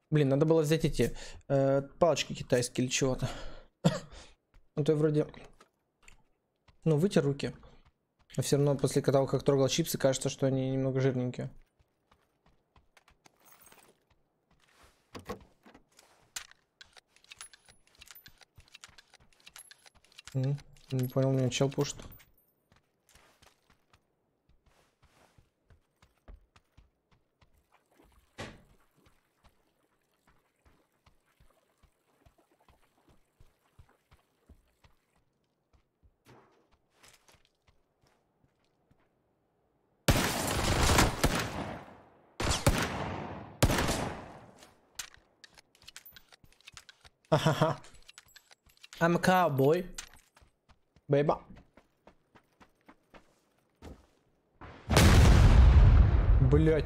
Блин, надо было взять эти палочки китайские или чего-то. А то я вроде... Ну, вытер руки. Но все равно после того, как трогал чипсы, кажется, что они немного жирненькие. Не понял, меня чел пушит. Ха-ха-ха. I'm a cowboy. Baby. Блять.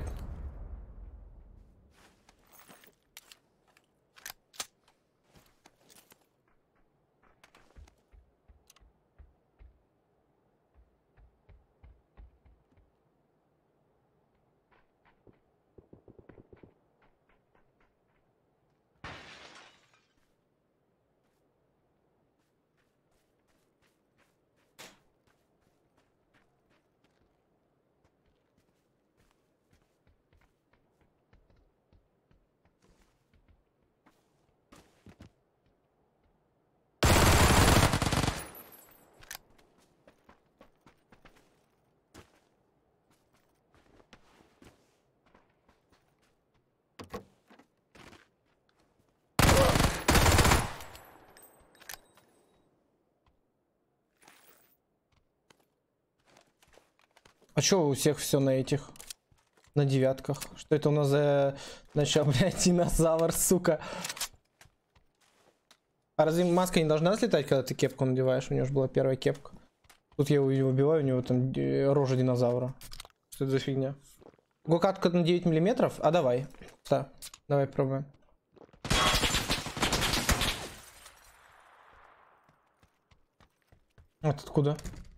А чё у всех все на этих? На девятках? Что это у нас за... Начал, блядь, динозавр, сука. А разве маска не должна слетать, когда ты кепку надеваешь? У него же была первая кепка. Тут я его убиваю, у него там рожа динозавра. Что это за фигня? Гокатка на 9 миллиметров? А давай. Да, давай пробуем. Это откуда?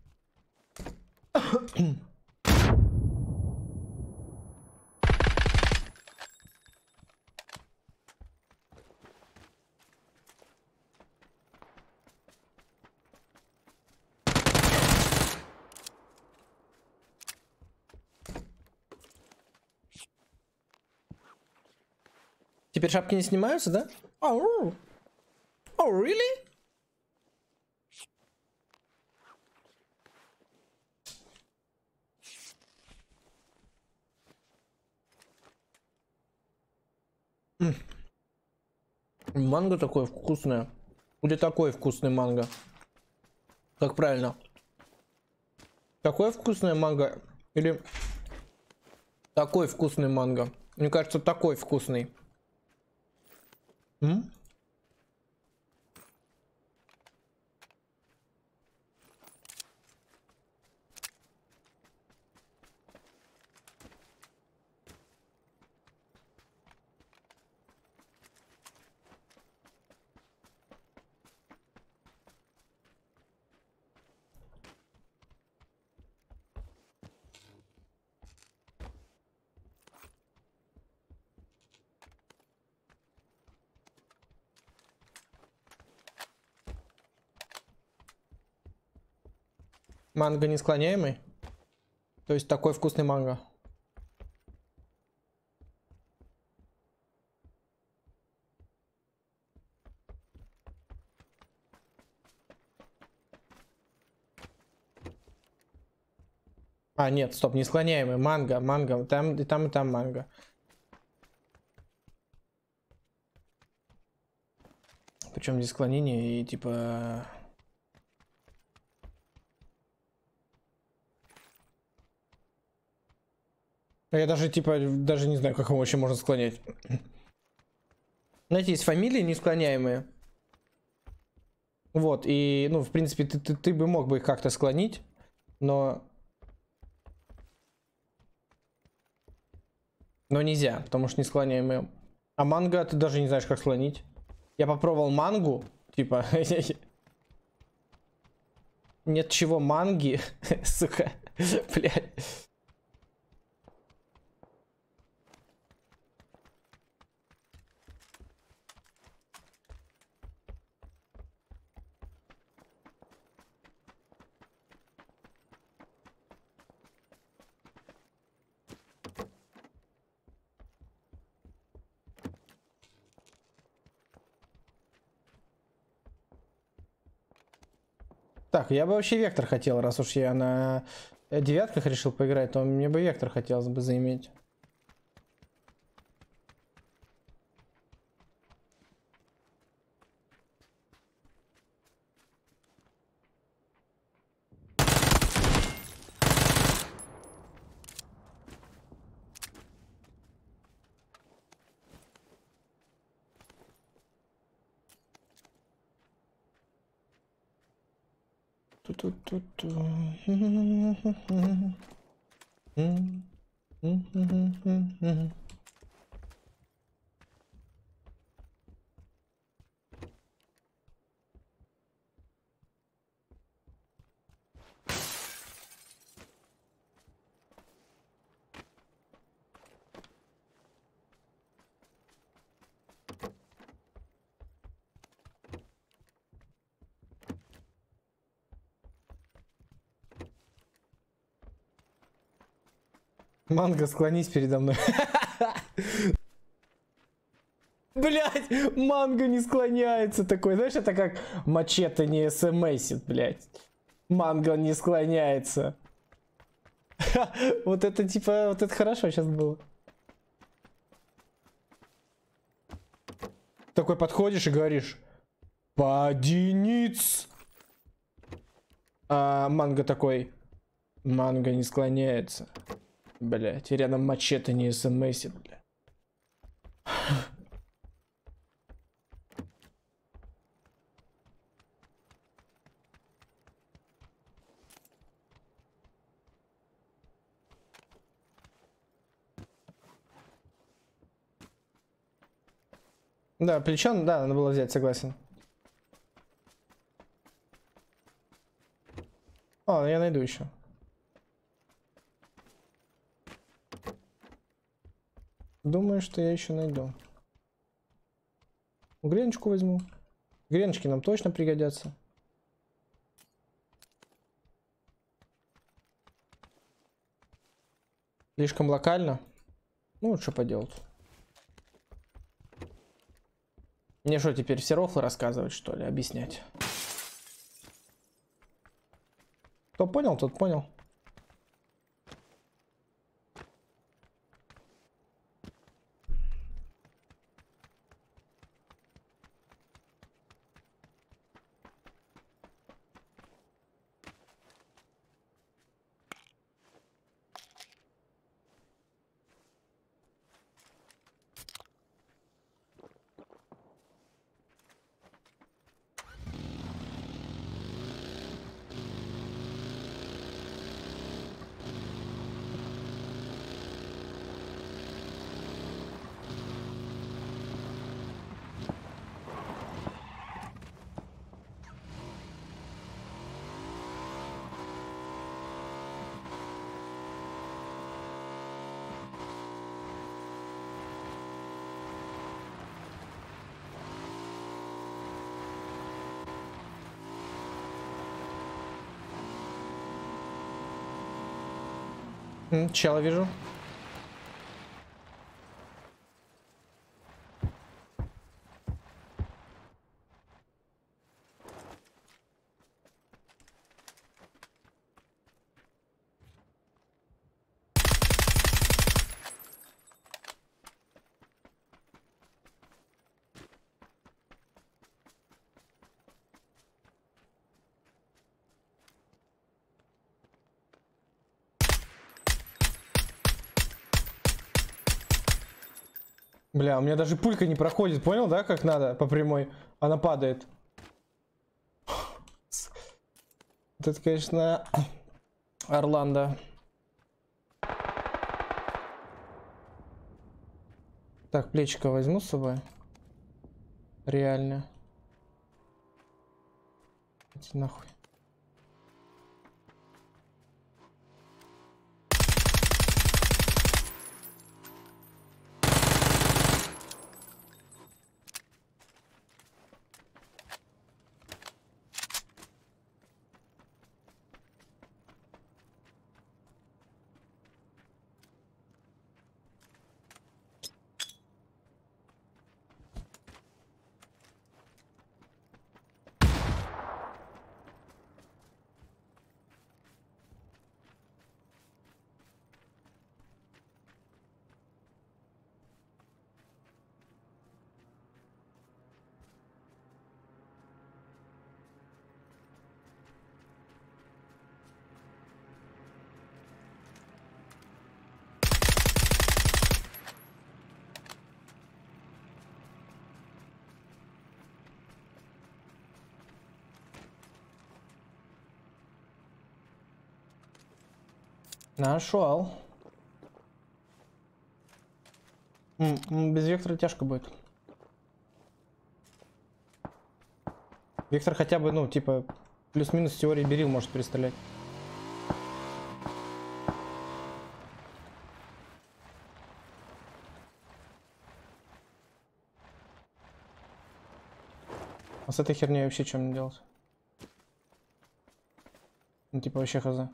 Теперь шапки не снимаются, да? Oh, really? Манго такое вкусное. Или такой вкусный манго? Как правильно? Такое вкусное манго? Или такой вкусный манго? Мне кажется, такой вкусный. Манго несклоняемый? То есть такой вкусный манго. А, нет, стоп, несклоняемый. Манго, манго. Там и там, и там манго. Причем здесь склонение и типа... Я даже типа, даже не знаю, как его вообще можно склонять. Знаете, есть фамилии несклоняемые. Вот, и, ну, в принципе, ты бы мог бы их как-то склонить, но... Но нельзя, потому что несклоняемые. А манго ты даже не знаешь, как склонить. Я попробовал мангу, типа... Нет чего манги, сука, блядь. Так, я бы вообще вектор хотел, раз уж я на девятках решил поиграть, то мне бы вектор хотелось бы заиметь. Ту-ту-ту-ту. Манго, склонись передо мной. Блять, манго не склоняется такой. Знаешь, это как мачете не смсит, блять. Манго не склоняется. Вот это типа, вот это хорошо сейчас было. Такой подходишь и говоришь: подениц. А манго такой: манго не склоняется. Блять, и рядом мачете не смсит, бля. Да, плечо, да, надо было взять, согласен. О, я найду еще. Думаю, что я еще найду. Греночку возьму. Греночки нам точно пригодятся. Слишком локально. Ну, что поделать. Мне что, теперь все рофлы рассказывать, что ли? Объяснять? Кто понял, тот понял. Чела вижу. Бля, у меня даже пулька не проходит, понял, да, как надо по прямой? Она падает. Вот это, конечно, Орландо. Так, плечико возьму с собой. Реально. Иди нахуй. Нашел. Без вектора тяжко будет. Вектор хотя бы, ну, типа, плюс-минус в теории берил может перестрелять. А с этой херней вообще что мне делать? Ну, типа, вообще хз.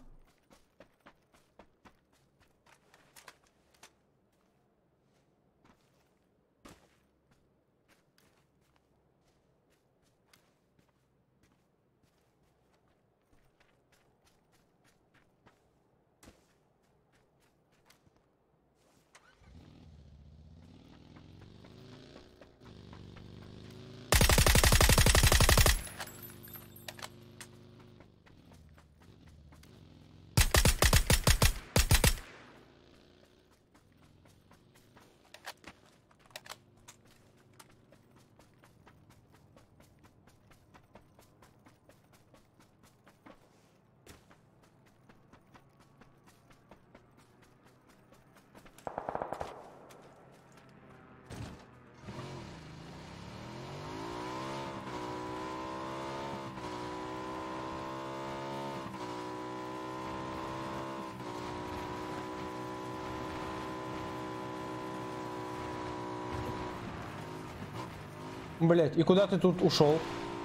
Блять, и куда ты тут ушел?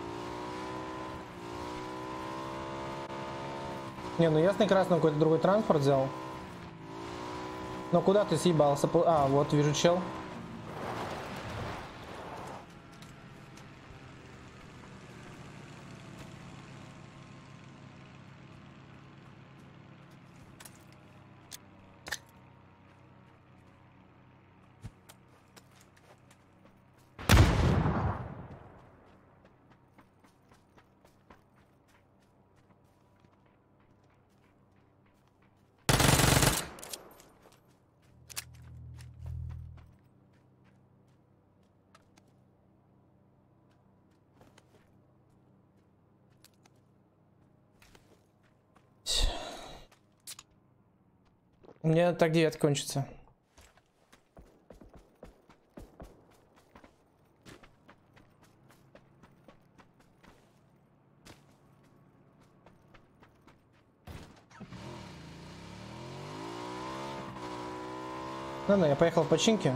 Не, ну ясно и красно какой-то другой транспорт взял. Но куда ты съебался? А, вот вижу чел. У меня так 9 кончится. Ладно, я поехал в починки.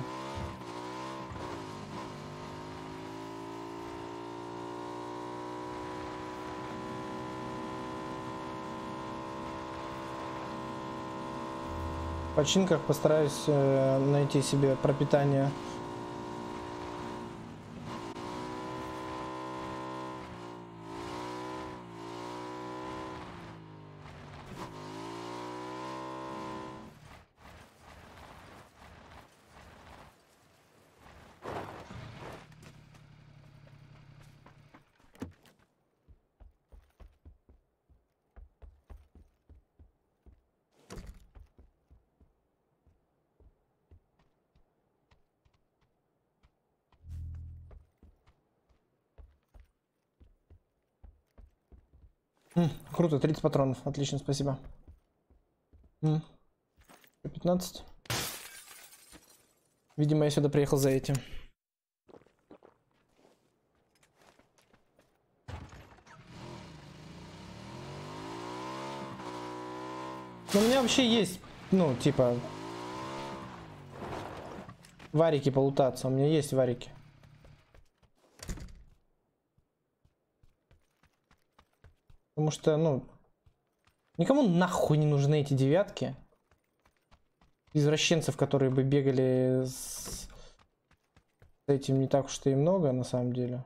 В починках постараюсь найти себе пропитание. Круто, 30 патронов. Отлично, спасибо. 15. Видимо, я сюда приехал за этим. Но у меня вообще есть, ну, типа, варики полутаться. У меня есть варики. Потому что, ну, никому нахуй не нужны эти девятки. Извращенцев, которые бы бегали с этим, не так уж и много, на самом деле.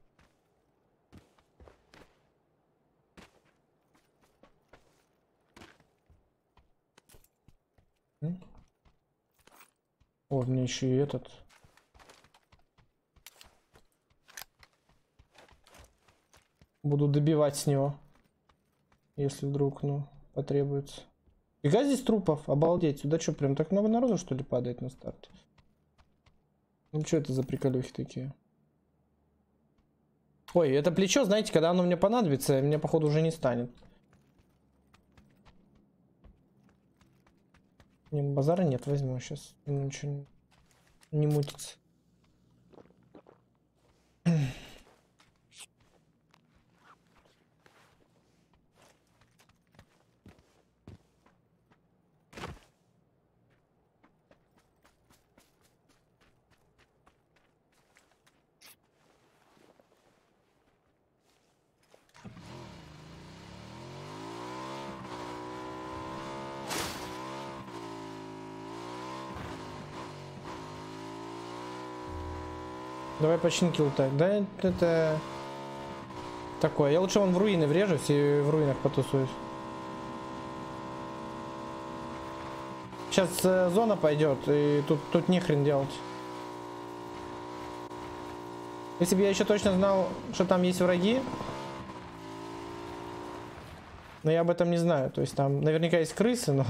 О, мне еще и этот. Буду добивать с него. Если вдруг, ну, потребуется. Фига здесь трупов, обалдеть. Сюда что, прям так много народу, что ли, падает на старте? Ну, что это за приколюхи такие? Ой, это плечо, знаете, когда оно мне понадобится, меня, походу, уже не станет. Не, базара нет, возьму сейчас. Ничего не мутится. Давай починки лутать. Да, это такое. Я лучше вон в руины врежусь и в руинах потусуюсь. Сейчас зона пойдет, и тут не хрен делать. Если бы я еще точно знал, что там есть враги, но я об этом не знаю. То есть там наверняка есть крысы, но...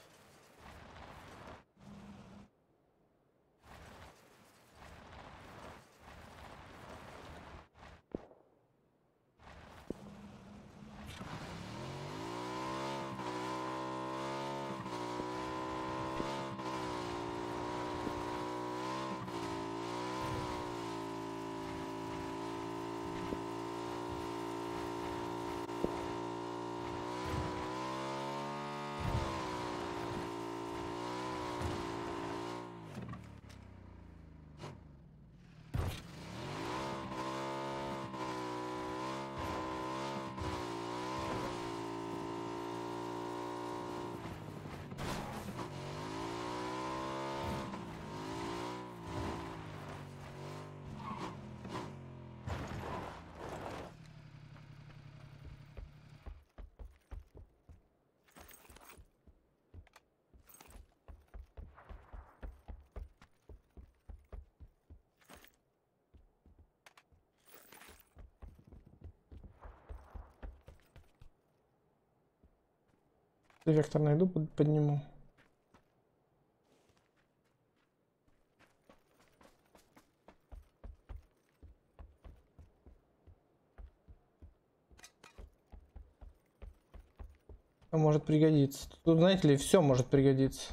Вектор найду, подниму. Может пригодиться. Тут, знаете ли, все может пригодиться.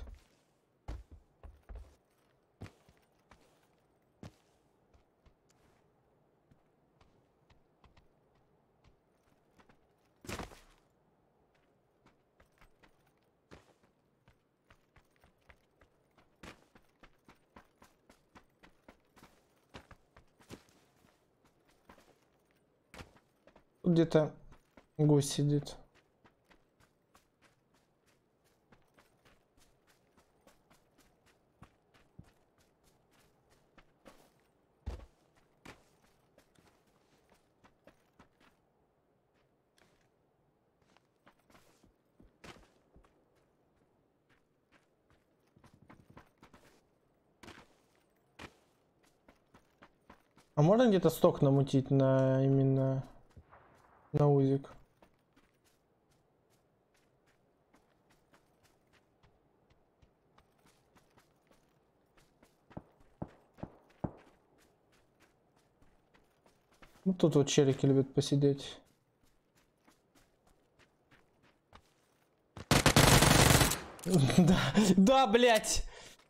Тут где-то гость сидит. А можно где-то сток намутить на именно на узик? Ну тут вот челики любят посидеть. Да, да, блять.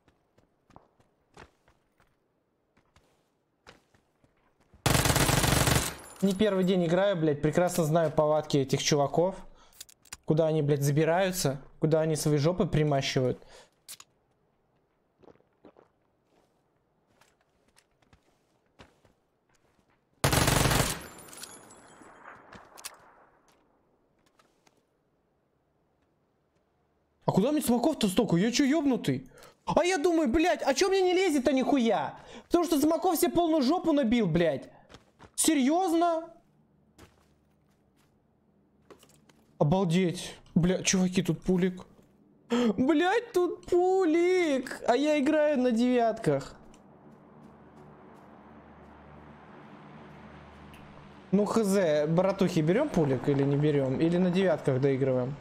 Не первый день играю, блядь, прекрасно знаю повадки этих чуваков. Куда они, блядь, забираются, куда они свои жопы примащивают. А куда мне смоков-то столько? Я чё, ёбнутый? А я думаю, блядь, а чё мне не лезет-то нихуя? Потому что смоков себе полную жопу набил, блядь. Серьезно? Обалдеть. Бля, чуваки, тут пулик. Блядь, тут пулик. А я играю на девятках. Ну хз, братухи, берем пулик или не берем? Или на девятках доигрываем?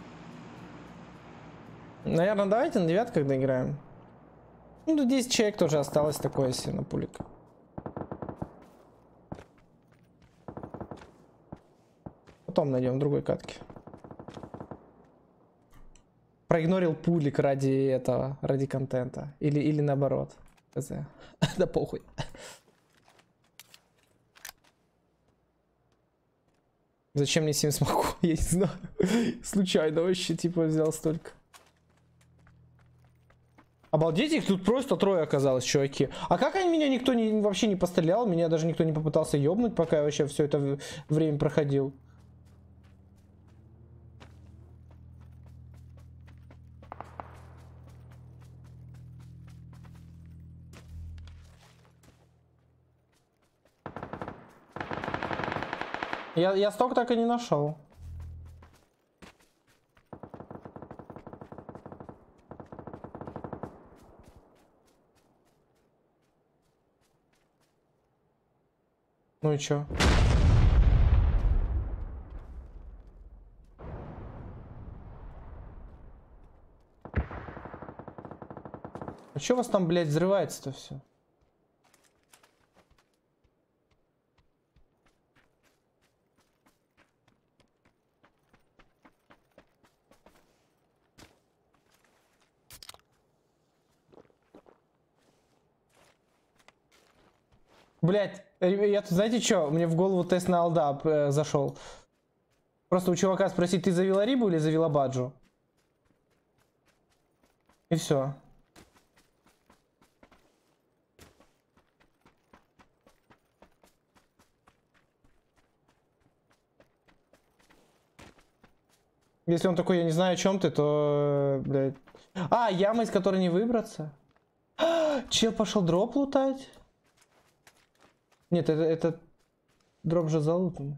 Наверное, давайте на девятках доиграем. Ну, тут 10 человек тоже осталось такое себе на пулик. Потом найдем в другой катке. проигнорил пулик ради этого, ради контента. Или наоборот. Да похуй. Зачем мне 7 смоков? Я не знаю. Случайно вообще, типа, взял столько. Обалдеть, их тут просто трое оказалось, чуваки. А как они меня никто вообще не пострелял? Меня даже никто не попытался ёбнуть, пока я вообще все это время проходил. Я столько так и не нашел. Ну и чё? А чё у вас там, блядь, взрывается-то все? Блять, я тут, знаете что? Мне в голову тест на алда зашел. Просто у чувака спросить, ты завела рибу или завела баджу? И все. Если он такой, я не знаю, о чем ты, то, блядь. А, яма, из которой не выбраться? Чел пошел дроп лутать? Нет, это дроп же залутан.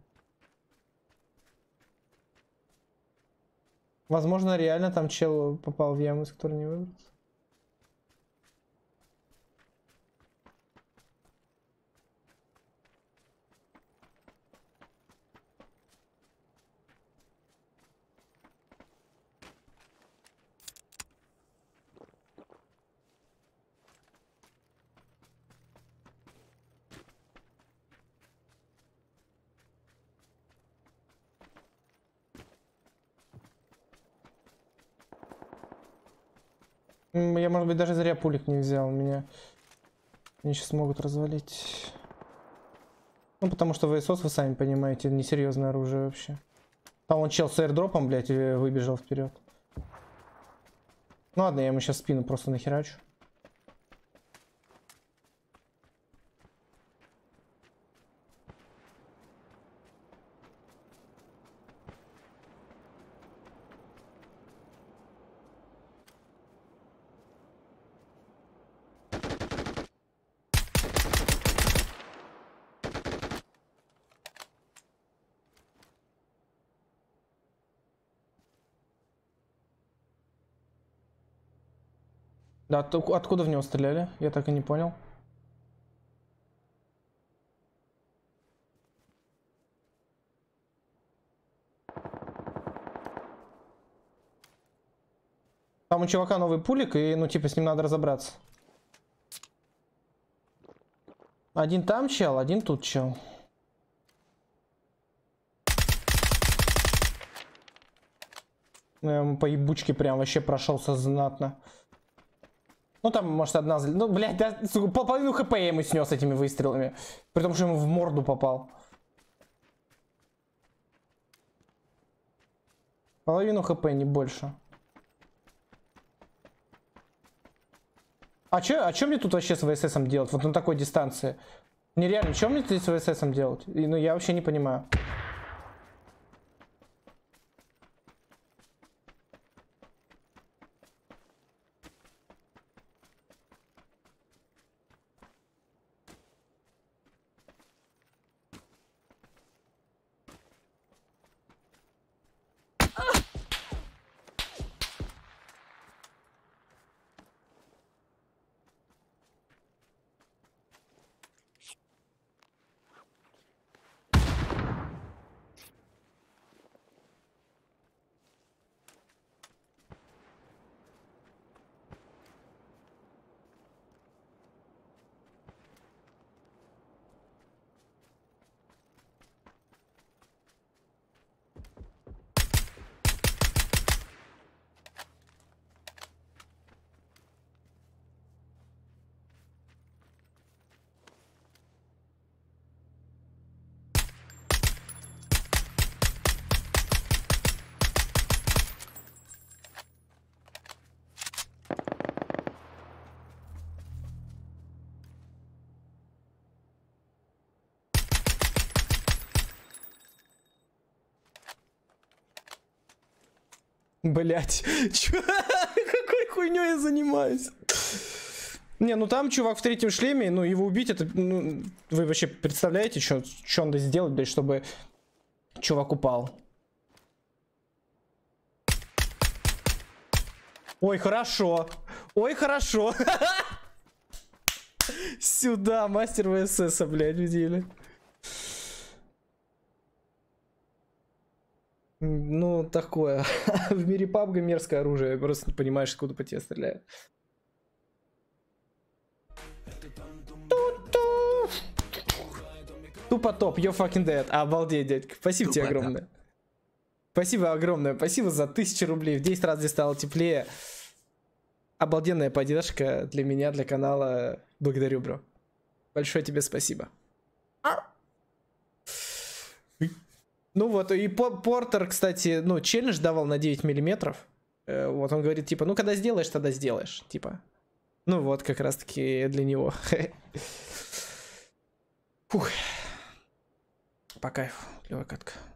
Возможно, реально там чел попал в яму, из которой не выбраться. Я, может быть, даже зря пулик не взял. Меня сейчас могут развалить. Ну, потому что ВСОС, вы сами понимаете, несерьезное оружие вообще. Там он чел с аирдропом, блядь, выбежал вперед. Ну ладно, я ему сейчас спину просто нахерачу. Да, откуда в него стреляли? Я так и не понял. Там у чувака новый пулик, и, ну, типа, с ним надо разобраться. Один там чел, один тут чел. По ебучке прям вообще прошелся знатно. Ну там, может, одна... Ну, блядь, да, половину хп я ему снес этими выстрелами. При том, что ему в морду попал. Половину хп, не больше. А чё мне тут вообще с ВССом делать? Вот на такой дистанции. Нереально, что мне здесь с ВССом делать? Ну, я вообще не понимаю. Блять, какой хуйней я занимаюсь? Не, ну там чувак в третьем шлеме, ну его убить, это, ну, вы вообще представляете, что он надо сделать, блядь, чтобы чувак упал? Ой, хорошо. Ой, хорошо. Сюда, мастер ВСС, блядь, видели. Ну, такое. В мире PUBG мерзкое оружие. Просто не понимаешь, откуда по тебе стреляют. Тупо топ, you're fucking dead. Обалдеть, дядька. Спасибо тебе огромное. Спасибо огромное. Спасибо за 1000 рублей. В 10 раз здесь стало теплее. Обалденная поддержка для меня, для канала. Благодарю, бро. Большое тебе спасибо. Ну вот, и Портер, кстати, ну, челлендж давал на 9 миллиметров. Вот он говорит, типа, ну, когда сделаешь, тогда сделаешь. Типа. Ну вот, как раз-таки для него. Фух. По кайфу, клевая катка.